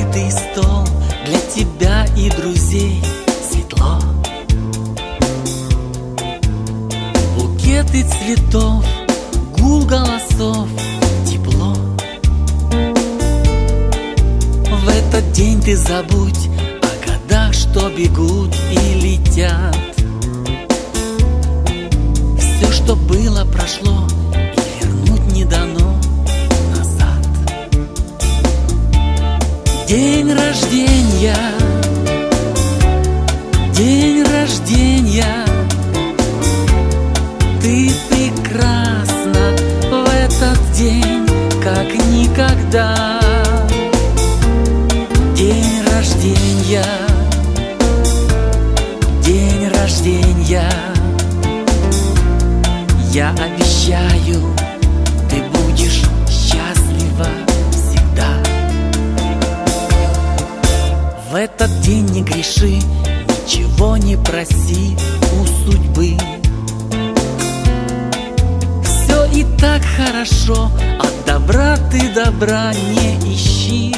накрытый стол для тебя и друзей, светло. Букеты цветов, гул голосов, тепло. В этот день ты забудь о годах, что бегут и летят. Все, что было, прошло, и вернуть не дано назад. День рождения, день рождения, ты прекрасна в этот день, как никогда. День рождения, день рождения, я обещаю, ты будешь счастлива всегда. В этот день не греши, ничего не проси у судьбы. Все и так хорошо, от добра ты добра не ищи.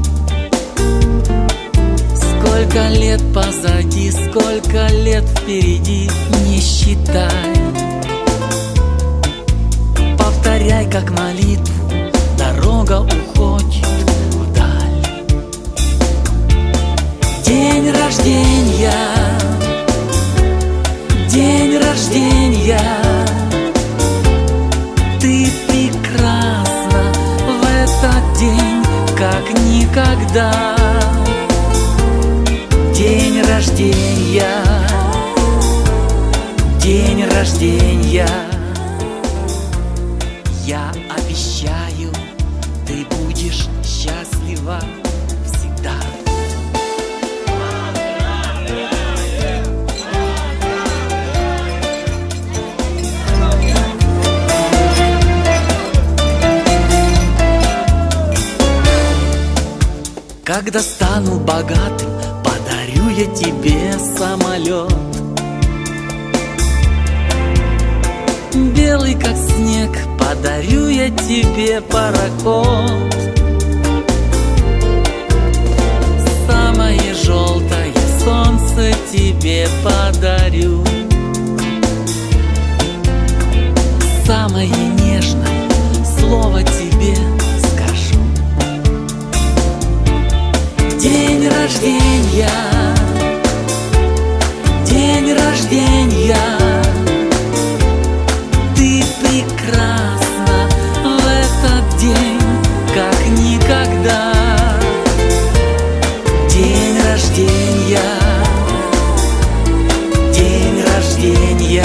Сколько лет позади, сколько лет впереди, не считай. Повторяй как молитву, дорога уходит вдаль. День рождения, день рождения, ты прекрасна в этот день, как никогда. День рождения, день рождения, я обещаю, ты будешь счастлива всегда. Когда стану богатым, подарю я тебе самолет, белый как снег, подарю я тебе пароход. Самое желтое солнце тебе подарю, самое нежное слово тебе скажу. День рождения, день рождения, ты прекрасна в этот день, как никогда. День рождения, день рождения,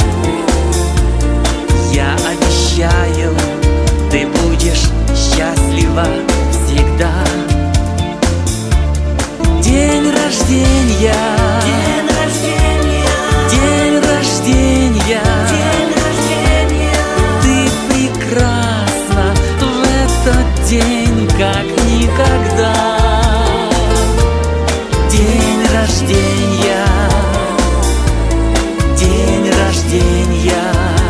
я обещаю, ты будешь счастлива всегда. День рождения, день рождения, день рождения, день рождения, ты прекрасна в этот день, как никогда. День рождения, день рождения,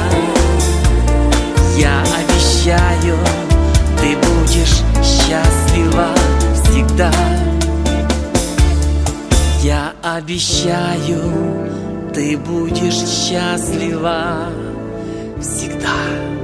я обещаю, ты будешь счастлива всегда. Я обещаю, ты будешь счастлива всегда.